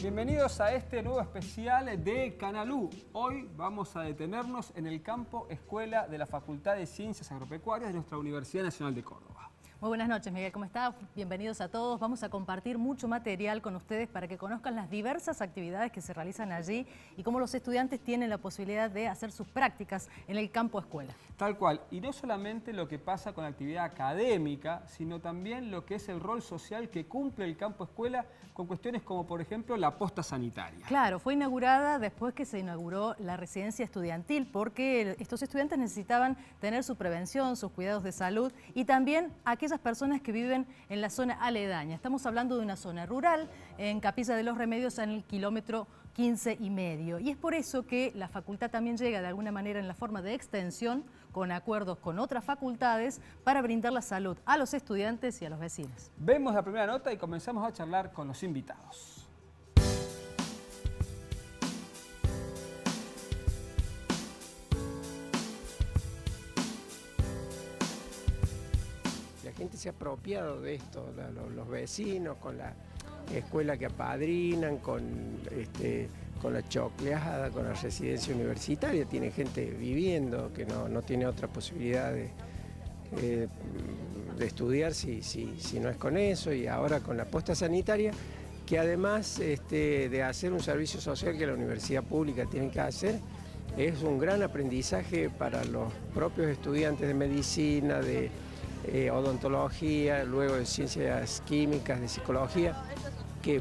Bienvenidos a este nuevo especial de Canal U. Hoy vamos a detenernos en el campo escuela de la Facultad de Ciencias Agropecuarias de nuestra Universidad Nacional de Córdoba. Muy buenas noches, Miguel, ¿cómo está? Bienvenidos a todos. Vamos a compartir mucho material con ustedes para que conozcan las diversas actividades que se realizan allí y cómo los estudiantes tienen la posibilidad de hacer sus prácticas en el campo escuela. Tal cual, y no solamente lo que pasa con la actividad académica, sino también lo que es el rol social que cumple el campo escuela con cuestiones como, por ejemplo, la posta sanitaria. Claro, fue inaugurada después que se inauguró la residencia estudiantil, porque estos estudiantes necesitaban tener su prevención, sus cuidados de salud y también aquellas personas que viven en la zona aledaña. Estamos hablando de una zona rural, en Capilla de los Remedios, en el kilómetro 15,5. Y es por eso que la facultad también llega de alguna manera en la forma de extensión, con acuerdos con otras facultades, para brindar la salud a los estudiantes y a los vecinos. Vemos la primera nota y comenzamos a charlar con los invitados. La gente se ha apropiado de esto, los vecinos, con la escuela que apadrinan, con la chocleada, con la residencia universitaria. Tiene gente viviendo que no tiene otra posibilidad de estudiar si no es con eso, y ahora con la posta sanitaria, que además de hacer un servicio social que la universidad pública tiene que hacer, es un gran aprendizaje para los propios estudiantes de medicina, de odontología, luego de ciencias químicas, de psicología, que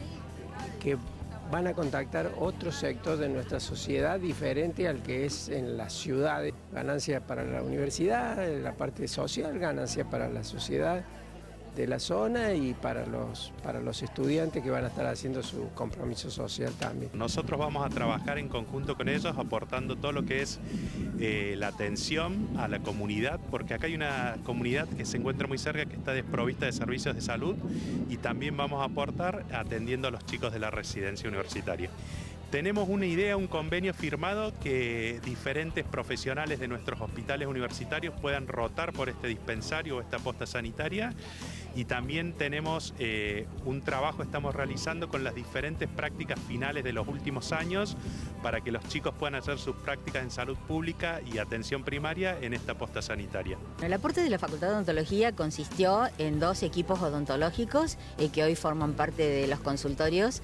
van a contactar otro sector de nuestra sociedad diferente al que es en las ciudades. Ganancia para la universidad, la parte social, ganancia para la sociedad de la zona y para los estudiantes que van a estar haciendo su compromiso social también. Nosotros vamos a trabajar en conjunto con ellos, aportando todo lo que es la atención a la comunidad, porque acá hay una comunidad que se encuentra muy cerca, que está desprovista de servicios de salud, y también vamos a aportar atendiendo a los chicos de la residencia universitaria. Tenemos una idea, un convenio firmado que diferentes profesionales de nuestros hospitales universitarios puedan rotar por este dispensario o esta posta sanitaria, y también tenemos un trabajo que estamos realizando con las diferentes prácticas finales de los últimos años para que los chicos puedan hacer sus prácticas en salud pública y atención primaria en esta posta sanitaria. El aporte de la Facultad de Odontología consistió en 2 equipos odontológicos que hoy forman parte de los consultorios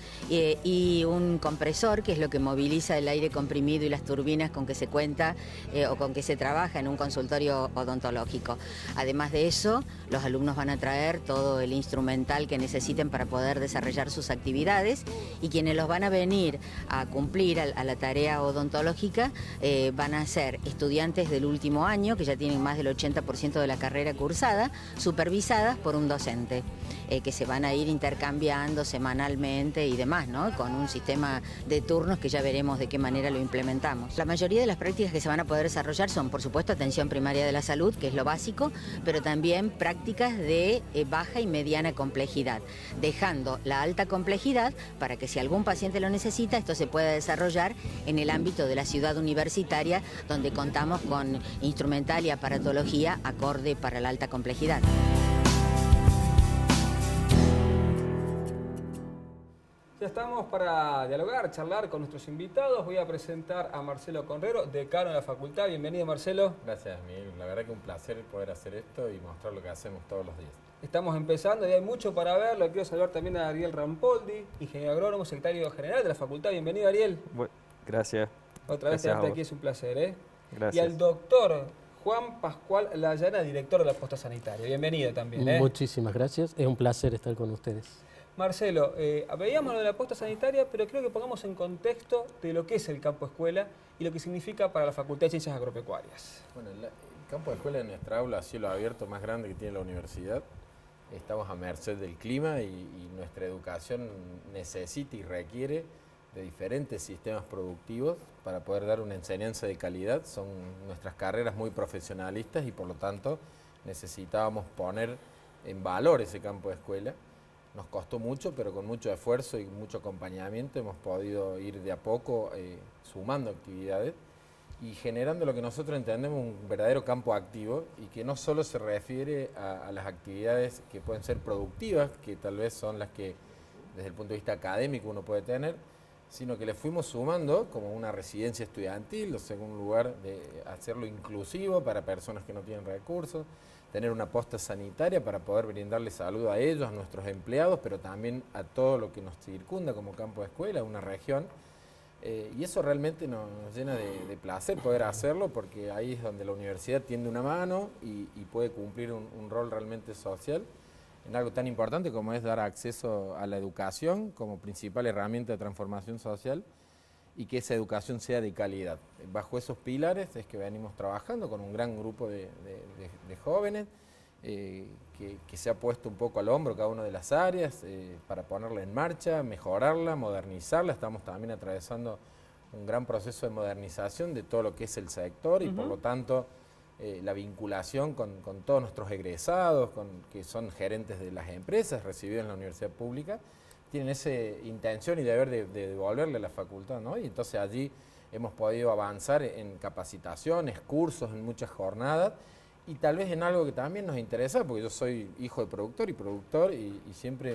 y un compresor, que es lo que moviliza el aire comprimido y las turbinas con que se cuenta o con que se trabaja en un consultorio odontológico. Además de eso, los alumnos van a traer todo el instrumental que necesiten para poder desarrollar sus actividades, y quienes los van a venir a cumplir a la tarea odontológica van a ser estudiantes del último año, que ya tienen más del 80% de la carrera cursada, supervisadas por un docente, que se van a ir intercambiando semanalmente y demás, ¿no? Con un sistema de turnos que ya veremos de qué manera lo implementamos. La mayoría de las prácticas que se van a poder desarrollar son, por supuesto, atención primaria de la salud, que es lo básico, pero también prácticas de baja y mediana complejidad, dejando la alta complejidad para que si algún paciente lo necesita, esto se pueda desarrollar en el ámbito de la ciudad universitaria, donde contamos con instrumental y aparatología acorde para la alta complejidad. Ya estamos para dialogar, charlar con nuestros invitados. Voy a presentar a Marcelo Conrero, decano de la facultad. Bienvenido, Marcelo. Gracias, Miguel. La verdad que un placer poder hacer esto y mostrar lo que hacemos todos los días. Estamos empezando y hay mucho para ver. Lo quiero saludar también a Ariel Rampoldi, ingeniero agrónomo, secretario general de la facultad. Bienvenido, Ariel. Gracias. Otra vez tenerte aquí, es un placer, ¿eh? Gracias. Y al doctor Juan Pascual Layana, director de la posta sanitaria. Bienvenido también, ¿eh? Muchísimas gracias. Es un placer estar con ustedes. Marcelo, veíamos lo de la posta sanitaria, pero creo que pongamos en contexto de lo que es el campo escuela y lo que significa para la Facultad de Ciencias Agropecuarias. Bueno, el campo de escuela es nuestra aula a cielo abierto más grande que tiene la universidad. Estamos a merced del clima y nuestra educación necesita y requiere de diferentes sistemas productivos para poder dar una enseñanza de calidad. Son nuestras carreras muy profesionalistas y por lo tanto necesitábamos poner en valor ese campo de escuela. Nos costó mucho, pero con mucho esfuerzo y mucho acompañamiento hemos podido ir de a poco sumando actividades y generando lo que nosotros entendemos un verdadero campo activo, y que no solo se refiere a las actividades que pueden ser productivas, que tal vez son las que desde el punto de vista académico uno puede tener, sino que le fuimos sumando como una residencia estudiantil, o sea, un lugar de hacerlo inclusivo para personas que no tienen recursos, tener una posta sanitaria para poder brindarle salud a ellos, a nuestros empleados, pero también a todo lo que nos circunda como campo de escuela, una región. Y eso realmente nos llena de placer poder hacerlo, porque ahí es donde la universidad tiende una mano y puede cumplir un rol realmente social en algo tan importante como es dar acceso a la educación como principal herramienta de transformación social y que esa educación sea de calidad. Bajo esos pilares es que venimos trabajando con un gran grupo de jóvenes que se ha puesto un poco al hombro cada una de las áreas para ponerla en marcha, mejorarla, modernizarla. Estamos también atravesando un gran proceso de modernización de todo lo que es el sector y por lo tanto la vinculación con todos nuestros egresados, que son gerentes de las empresas recibidos en la universidad pública, tienen esa intención y deber de devolverle a la facultad, ¿no? Y entonces allí hemos podido avanzar en capacitaciones, cursos, en muchas jornadas, y tal vez en algo que también nos interesa, porque yo soy hijo de productor y siempre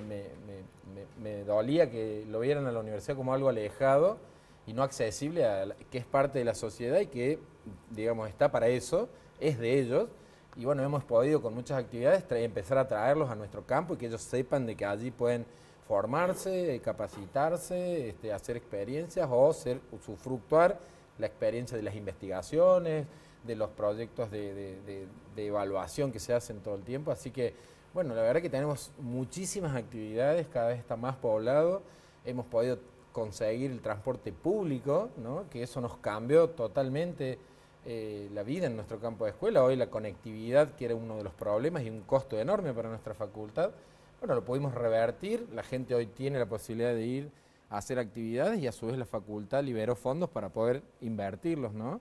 me dolía que lo vieran a la universidad como algo alejado y no accesible, que es parte de la sociedad y que, digamos, está para eso, es de ellos. Y bueno, hemos podido con muchas actividades empezar a traerlos a nuestro campo y que ellos sepan de que allí pueden formarse, capacitarse, hacer experiencias o usufructuar la experiencia de las investigaciones, de los proyectos de evaluación que se hacen todo el tiempo. Así que, bueno, la verdad que tenemos muchísimas actividades, cada vez está más poblado, hemos podido conseguir el transporte público, ¿no? Que eso nos cambió totalmente la vida en nuestro campo de escuela. Hoy la conectividad, que era uno de los problemas y un costo enorme para nuestra facultad, bueno, lo pudimos revertir, la gente hoy tiene la posibilidad de ir a hacer actividades y a su vez la facultad liberó fondos para poder invertirlos, ¿no?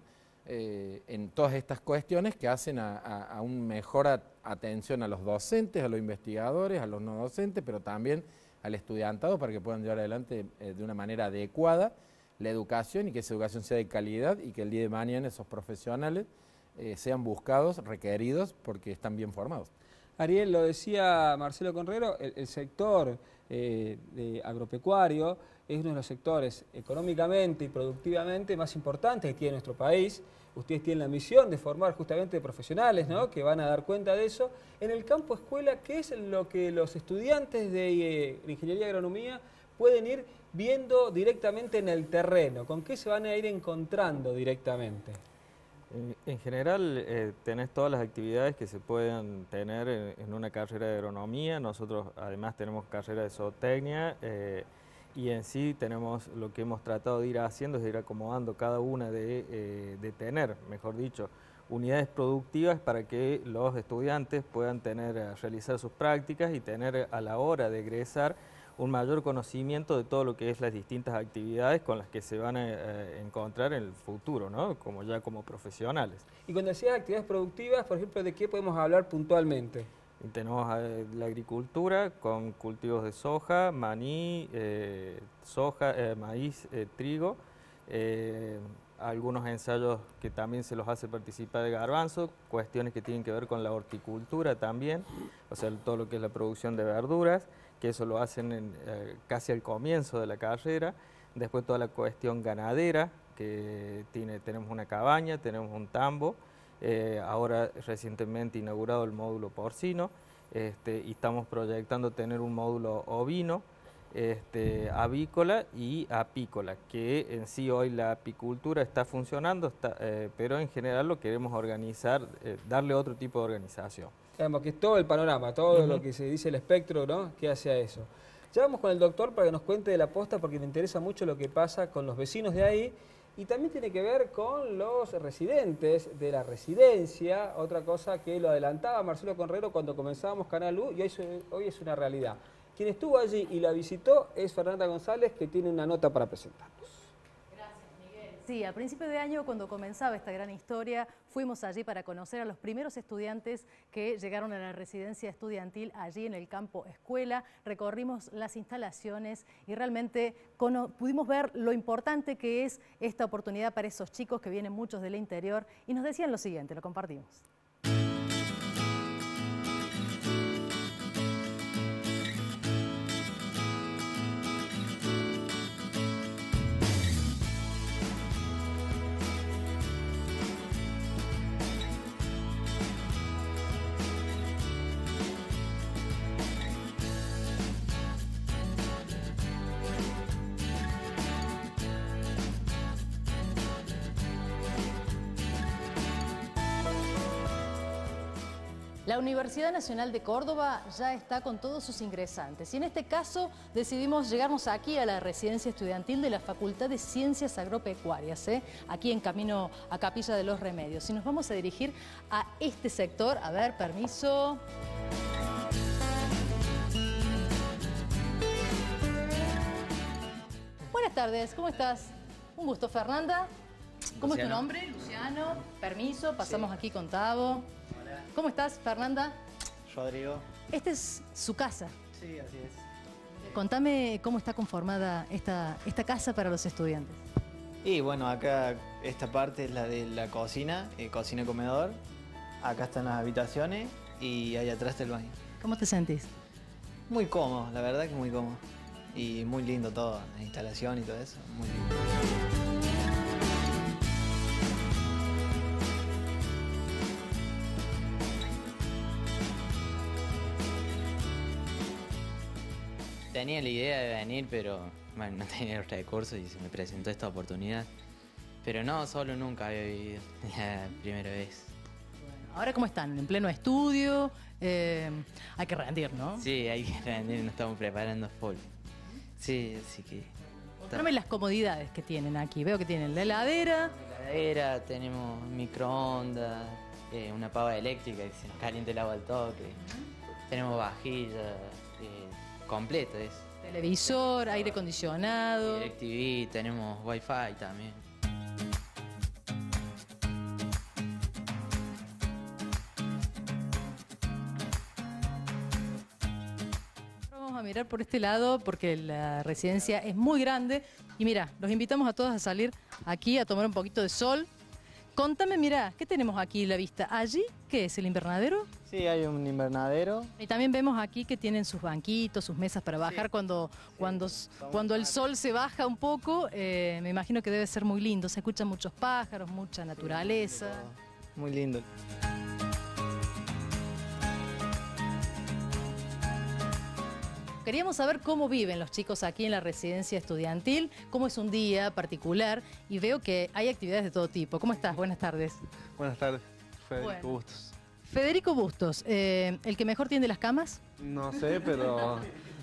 En todas estas cuestiones que hacen a una mejor atención a los docentes, a los investigadores, a los no docentes, pero también al estudiantado para que puedan llevar adelante de una manera adecuada la educación y que esa educación sea de calidad y que el día de mañana esos profesionales sean buscados, requeridos, porque están bien formados. Ariel, lo decía Marcelo Conrero, el sector agropecuario es uno de los sectores económicamente y productivamente más importantes que tiene nuestro país. Ustedes tienen la misión de formar justamente profesionales, ¿no?, que van a dar cuenta de eso. En el campo escuela, ¿qué es lo que los estudiantes de Ingeniería y Agronomía pueden ir viendo directamente en el terreno? ¿Con qué se van a ir encontrando directamente? En general tenés todas las actividades que se pueden tener en una carrera de agronomía. Nosotros además tenemos carrera de zootecnia y en sí tenemos lo que hemos tratado de ir haciendo es ir acomodando cada una de tener, mejor dicho, unidades productivas para que los estudiantes puedan realizar sus prácticas y tener a la hora de egresar un mayor conocimiento de todo lo que es las distintas actividades con las que se van a encontrar en el futuro, ¿no? Como profesionales. Y cuando decías actividades productivas, por ejemplo, ¿de qué podemos hablar puntualmente? Tenemos la agricultura con cultivos de soja, maní, maíz, trigo, algunos ensayos que también se los hace participar de garbanzo, cuestiones que tienen que ver con la horticultura también, o sea, todo lo que es la producción de verduras, que eso lo hacen casi al comienzo de la carrera. Después toda la cuestión ganadera, que tenemos una cabaña, tenemos un tambo, ahora recientemente inaugurado el módulo porcino, y estamos proyectando tener un módulo ovino, avícola y apícola, que en sí hoy la apicultura está funcionando, pero en general lo queremos organizar, darle otro tipo de organización. Digamos que es todo el panorama, todo lo que se dice el espectro, ¿no?, que hace a eso. Ya vamos con el doctor para que nos cuente de la posta, porque me interesa mucho lo que pasa con los vecinos de ahí y también tiene que ver con los residentes de la residencia, otra cosa que lo adelantaba Marcelo Conrero cuando comenzábamos Canal U y hoy es una realidad. Quien estuvo allí y la visitó es Fernanda González, que tiene una nota para presentarnos. Sí, a principio de año, cuando comenzaba esta gran historia, fuimos allí para conocer a los primeros estudiantes que llegaron a la residencia estudiantil allí en el campo escuela. Recorrimos las instalaciones y realmente pudimos ver lo importante que es esta oportunidad para esos chicos que vienen muchos del interior y nos decían lo siguiente, lo compartimos. La Universidad Nacional de Córdoba ya está con todos sus ingresantes y en este caso decidimos llegarnos aquí a la residencia estudiantil de la Facultad de Ciencias Agropecuarias, aquí en camino a Capilla de los Remedios. Y nos vamos a dirigir a este sector. A ver, permiso. Buenas tardes, ¿cómo estás? Un gusto, Fernanda. ¿Cómo es tu nombre? Luciano. Permiso, pasamos aquí con Tavo. ¿Cómo estás, Fernanda? Rodrigo. Esta es su casa. Sí, así es. Contame cómo está conformada esta casa para los estudiantes. Y bueno, acá esta parte es la de la cocina, cocina-comedor. Acá están las habitaciones y ahí atrás está el baño. ¿Cómo te sentís? Muy cómodo, la verdad que muy cómodo. Y muy lindo todo, la instalación y todo eso, muy lindo. Tenía la idea de venir, pero bueno, no tenía los recursos y se me presentó esta oportunidad. Pero no, solo nunca había vivido, la primera vez. Ahora, ¿cómo están? ¿En pleno estudio? Hay que rendir, ¿no? Sí, hay que rendir, nos estamos preparando full. Sí, así que... Contame las comodidades que tienen aquí. Veo que tienen la heladera. La heladera, tenemos microondas, una pava eléctrica que se nos calienta el agua al toque. Tenemos vajilla, completo es. Televisor, aire acondicionado. DirecTV, tenemos Wi-Fi también. Vamos a mirar por este lado porque la residencia es muy grande. Y mira, los invitamos a todos a salir aquí a tomar un poquito de sol. Contame, mira, ¿qué tenemos aquí a la vista? ¿Allí qué es, el invernadero? Sí, hay un invernadero. Y también vemos aquí que tienen sus banquitos, sus mesas para bajar cuando el sol se baja un poco. Me imagino que debe ser muy lindo. Se escuchan muchos pájaros, mucha naturaleza. Muy lindo. Queríamos saber cómo viven los chicos aquí en la residencia estudiantil, cómo es un día particular y veo que hay actividades de todo tipo. ¿Cómo estás? Buenas tardes. Buenas tardes, Federico Bueno. Bustos. Federico Bustos, ¿el que mejor tiende las camas? No sé, pero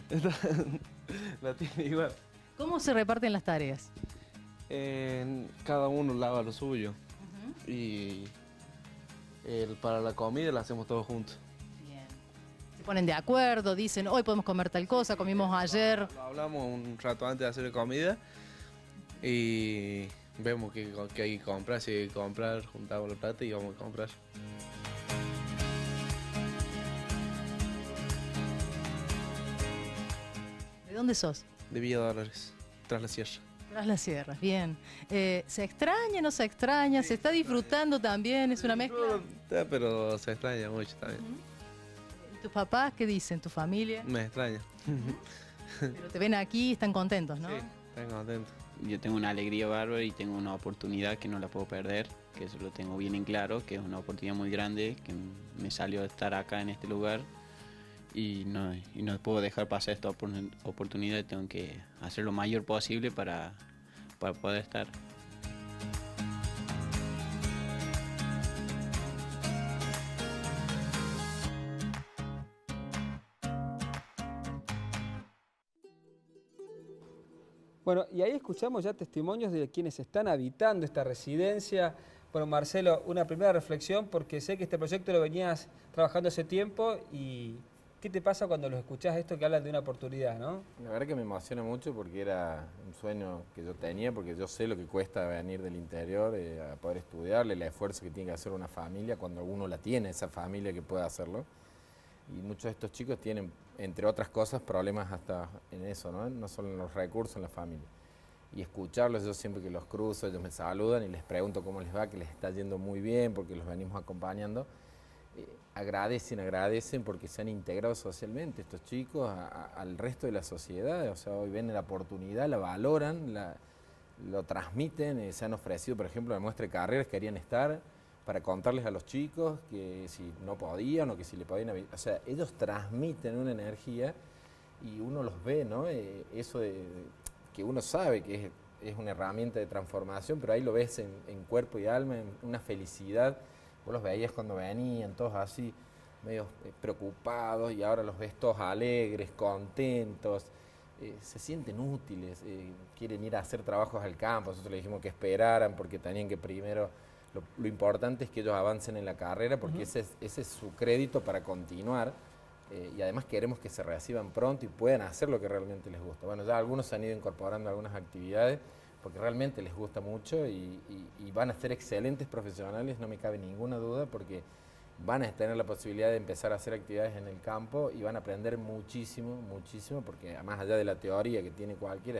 la tiene igual. ¿Cómo se reparten las tareas? Cada uno lava lo suyo y para la comida la hacemos todos juntos. Se ponen de acuerdo, dicen, hoy podemos comer tal cosa, comimos ayer. Hablamos un rato antes de hacer la comida y vemos qué hay que comprar, si hay que comprar, juntamos la plata y vamos a comprar. ¿De dónde sos? De Villa Dolores, tras la sierra. Tras las sierras, bien. ¿Se extraña, no se extraña? ¿Se está disfrutando también? ¿Es una mezcla? Pero se extraña mucho también. ¿Y tus papás qué dicen? ¿Tu familia? Me extraña. Pero te ven aquí y están contentos, ¿no? Sí, están contentos. Yo tengo una alegría bárbara y tengo una oportunidad que no la puedo perder, que eso lo tengo bien en claro, que es una oportunidad muy grande, que me salió de estar acá en este lugar y no puedo dejar pasar esta oportunidad, tengo que hacer lo mayor posible para poder estar. Bueno, y ahí escuchamos ya testimonios de quienes están habitando esta residencia. Bueno, Marcelo, una primera reflexión, porque sé que este proyecto lo venías trabajando hace tiempo y ¿qué te pasa cuando los escuchás esto que hablan de una oportunidad, no? La verdad que me emociona mucho porque era un sueño que yo tenía, porque yo sé lo que cuesta venir del interior a poder estudiarle, el esfuerzo que tiene que hacer una familia cuando uno la tiene, esa familia que puede hacerlo. Y muchos de estos chicos tienen, entre otras cosas, problemas hasta en eso, ¿no? No solo en los recursos, en la familia. Y escucharlos, yo siempre que los cruzo, ellos me saludan y les pregunto cómo les va, que les está yendo muy bien, porque los venimos acompañando. Agradecen porque se han integrado socialmente estos chicos al resto de la sociedad. O sea, hoy ven la oportunidad, la valoran, lo transmiten, se han ofrecido, por ejemplo, en la muestra de carreras, querían estar para contarles a los chicos que si no podían o que si le podían... O sea, ellos transmiten una energía y uno los ve, ¿no? Eso de que uno sabe que es una herramienta de transformación, pero ahí lo ves en cuerpo y alma, en una felicidad. Vos los veías cuando venían, todos así, medio preocupados y ahora los ves todos alegres, contentos, se sienten útiles, quieren ir a hacer trabajos al campo. Nosotros les dijimos que esperaran porque tenían que primero, lo importante es que ellos avancen en la carrera porque ese es su crédito para continuar. Y además queremos que se reciban pronto y puedan hacer lo que realmente les gusta. Bueno, ya algunos se han ido incorporando a algunas actividades porque realmente les gusta mucho y van a ser excelentes profesionales, no me cabe ninguna duda, porque van a tener la posibilidad de empezar a hacer actividades en el campo y van a aprender muchísimo, muchísimo, porque más allá de la teoría que tiene cualquiera,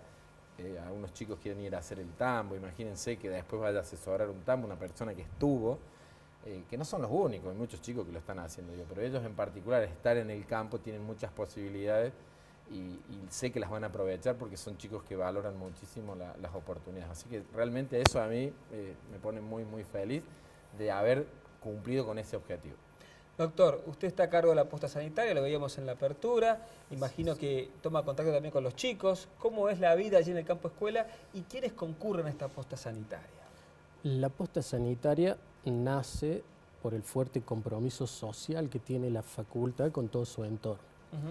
algunos chicos quieren ir a hacer el tambo, imagínense que después vaya a asesorar un tambo una persona que estuvo, que no son los únicos, hay muchos chicos que lo están haciendo yo, pero ellos en particular, estar en el campo, tienen muchas posibilidades y sé que las van a aprovechar porque son chicos que valoran muchísimo las oportunidades. Así que realmente eso a mí me pone muy, muy feliz de haber cumplido con ese objetivo. Doctor, usted está a cargo de la posta sanitaria, lo veíamos en la apertura, imagino que toma contacto también con los chicos. ¿Cómo es la vida allí en el campo escuela y quiénes concurren a esta posta sanitaria? La posta sanitaria nace por el fuerte compromiso social que tiene la facultad con todo su entorno.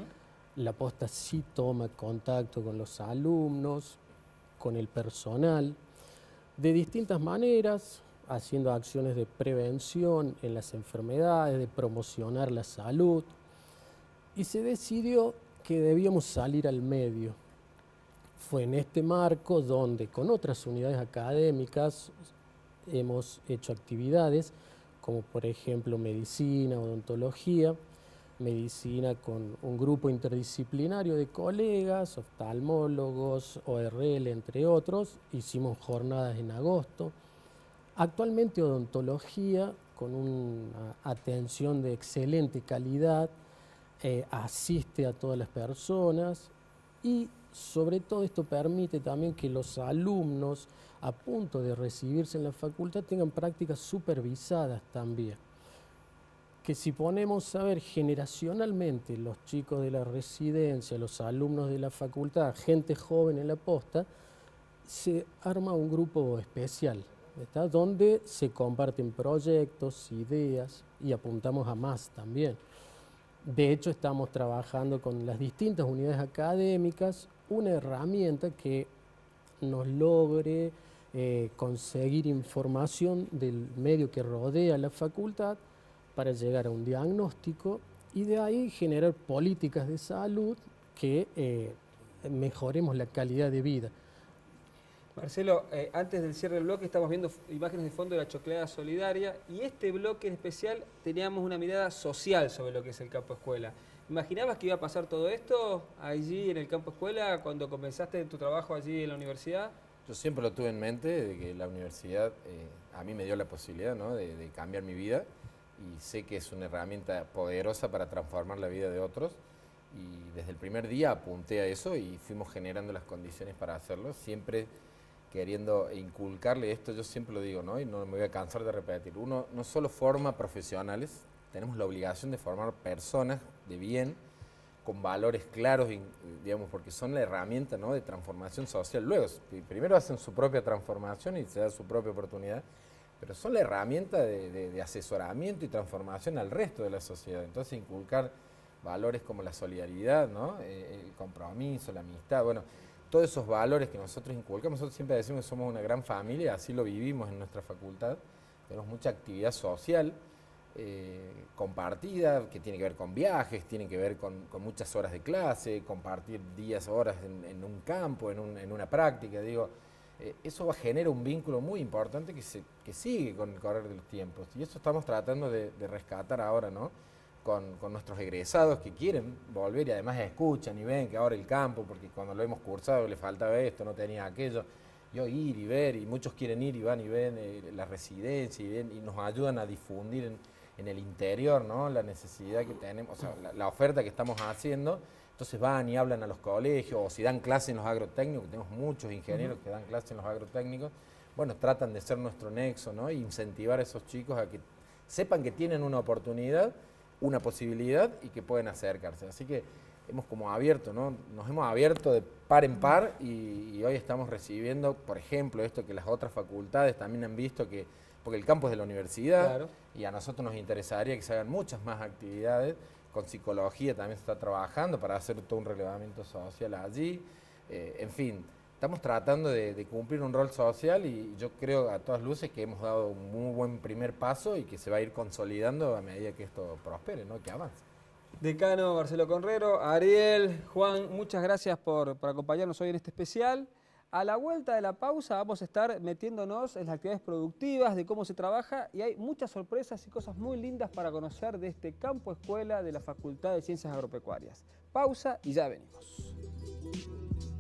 La posta sí toma contacto con los alumnos, con el personal, de distintas maneras, haciendo acciones de prevención en las enfermedades, de promocionar la salud, y se decidió que debíamos salir al medio. Fue en este marco donde con otras unidades académicas hemos hecho actividades como por ejemplo medicina, odontología, medicina con un grupo interdisciplinario de colegas, oftalmólogos, ORL, entre otros. Hicimos jornadas en agosto. Actualmente odontología, con una atención de excelente calidad, asiste a todas las personas y sobre todo esto permite también que los alumnos a punto de recibirse en la facultad tengan prácticas supervisadas también. Que si ponemos a ver generacionalmente los chicos de la residencia, los alumnos de la facultad, gente joven en la posta, se arma un grupo especial, ¿está? Donde se comparten proyectos, ideas y apuntamos a más también. De hecho, estamos trabajando con las distintas unidades académicas una herramienta que nos logre conseguir información del medio que rodea la facultad para llegar a un diagnóstico y de ahí generar políticas de salud que mejoremos la calidad de vida. Marcelo, antes del cierre del bloque estamos viendo imágenes de fondo de la chocleada solidaria y este bloque en especial teníamos una mirada social sobre lo que es el campo escuela. ¿Imaginabas que iba a pasar todo esto allí en el campo escuela cuando comenzaste tu trabajo allí en la universidad? Yo siempre lo tuve en mente, de que la universidad a mí me dio la posibilidad, ¿no?, de cambiar mi vida y sé que es una herramienta poderosa para transformar la vida de otros y desde el primer día apunté a eso y fuimos generando las condiciones para hacerlo, siempre queriendo inculcarle esto. Yo siempre lo digo, ¿no?, y no me voy a cansar de repetir, uno no solo forma profesionales, tenemos la obligación de formar personas de bien, con valores claros, digamos, porque son la herramienta, ¿no?, de transformación social. Luego, primero hacen su propia transformación y se da su propia oportunidad, pero son la herramienta de asesoramiento y transformación al resto de la sociedad. Entonces, inculcar valores como la solidaridad, ¿no?, el compromiso, la amistad, bueno, todos esos valores que nosotros inculcamos. Nosotros siempre decimos que somos una gran familia, así lo vivimos en nuestra facultad. Tenemos mucha actividad social compartida, que tiene que ver con viajes, tiene que ver con muchas horas de clase, compartir días, horas en un campo, en una práctica. Digo, eso va a generar un vínculo muy importante que sigue con el correr de los tiempos. Y eso estamos tratando de rescatar ahora, ¿no?, con nuestros egresados que quieren volver y además escuchan y ven que ahora el campo, porque cuando lo hemos cursado le faltaba esto, no tenía aquello. Yo ir y ver, y muchos quieren ir y van y ven la residencia y nos ayudan a difundir en el interior, ¿no?, la necesidad que tenemos, o sea, la oferta que estamos haciendo. Entonces van y hablan a los colegios, o si dan clases en los agrotécnicos, que tenemos muchos ingenieros que dan clases en los agrotécnicos, bueno, tratan de ser nuestro nexo, ¿no?, e incentivar a esos chicos a que sepan que tienen una oportunidad, una posibilidad y que pueden acercarse. Así que hemos como abierto, ¿no?, nos hemos abierto de par en par y hoy estamos recibiendo, por ejemplo, esto que las otras facultades también han visto que porque el campo es de la universidad, Claro. y a nosotros nos interesaría que se hagan muchas más actividades. Con psicología también se está trabajando para hacer todo un relevamiento social allí. En fin, estamos tratando de cumplir un rol social y yo creo a todas luces que hemos dado un muy buen primer paso y que se va a ir consolidando a medida que esto prospere, ¿no? Que avance. Decano Marcelo Conrero, Ariel, Juan, muchas gracias por acompañarnos hoy en este especial. A la vuelta de la pausa vamos a estar metiéndonos en las actividades productivas, de cómo se trabaja, y hay muchas sorpresas y cosas muy lindas para conocer de este campo escuela de la Facultad de Ciencias Agropecuarias. Pausa y ya venimos.